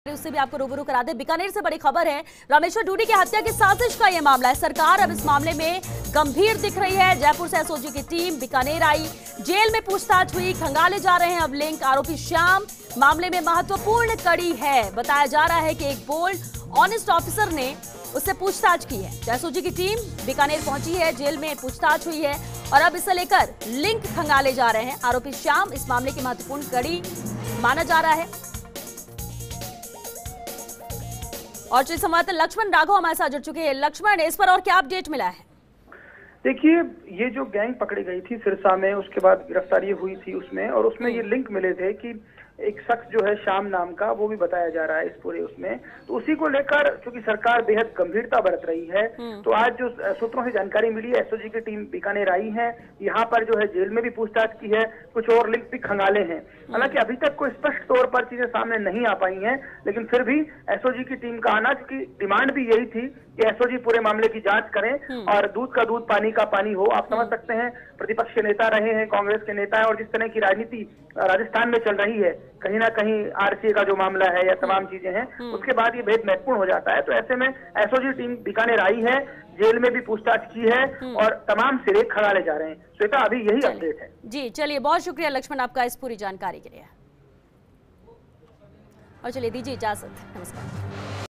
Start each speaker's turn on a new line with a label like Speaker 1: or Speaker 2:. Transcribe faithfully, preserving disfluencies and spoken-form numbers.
Speaker 1: उससे भी आपको रूबरू करा दे। बीकानेर से बड़ी खबर है, रामेश्वर डूडी की हत्या की साजिश का यह मामला है। सरकार अब इस मामले में गंभीर दिख रही है। जयपुर से एसओजी की टीम बीकानेर आई, जेल में पूछताछ हुई, खंगाले जा रहे हैं अब लिंक। आरोपी श्याम मामले में महत्वपूर्ण कड़ी है। बताया जा रहा है कि एक बोल्ड ऑनेस्ट ऑफिसर ने उससे पूछताछ की है। एसओजी की टीम बीकानेर पहुंची है, जेल में पूछताछ हुई है और अब इसे लेकर लिंक खंगाले जा रहे हैं। आरोपी श्याम इस मामले की महत्वपूर्ण कड़ी माना जा रहा है। और चलिए संवाददाता लक्ष्मण राघव हमारे साथ जुड़ चुके हैं। लक्ष्मण, इस पर और क्या अपडेट मिला है?
Speaker 2: देखिए, ये जो गैंग पकड़ी गई थी सिरसा में, उसके बाद गिरफ्तारी हुई थी उसमें, और उसमें ये लिंक मिले थे कि एक शख्स जो है श्याम नाम का, वो भी बताया जा रहा है इस पूरे उसमें। तो उसी को लेकर चूंकि सरकार बेहद गंभीरता बरत रही है, तो आज जो सूत्रों से जानकारी मिली है, एसओजी की टीम बीकानेर आई है, यहाँ पर जो है जेल में भी पूछताछ की है, कुछ और लिंक भी खंगाले हैं। हालांकि अभी तक कोई स्पष्ट तौर पर चीजें सामने नहीं आ पाई हैं, लेकिन फिर भी एसओजी की टीम का आना, क्योंकि डिमांड भी यही थी कि एसओजी पूरे मामले की जांच करें और दूध का दूध पानी का पानी हो। आप समझ सकते हैं, प्रतिपक्ष के नेता रहे हैं, कांग्रेस के नेता है, और जिस तरह की राजनीति राजस्थान में चल रही है, कहीं ना कहीं आरसीए का जो मामला है या तमाम चीजें हैं, उसके बाद ये बेहद महत्वपूर्ण हो जाता है। तो ऐसे में एसओजी टीम बीकानेर आई है, जेल में भी पूछताछ की है और तमाम सिरे खंगाले जा रहे हैं। श्वेता, अभी यही अपडेट है।
Speaker 1: जी चलिए, बहुत शुक्रिया लक्ष्मण आपका इस पूरी जानकारी के लिए। और चलिए दीजिए इजाजत, नमस्कार।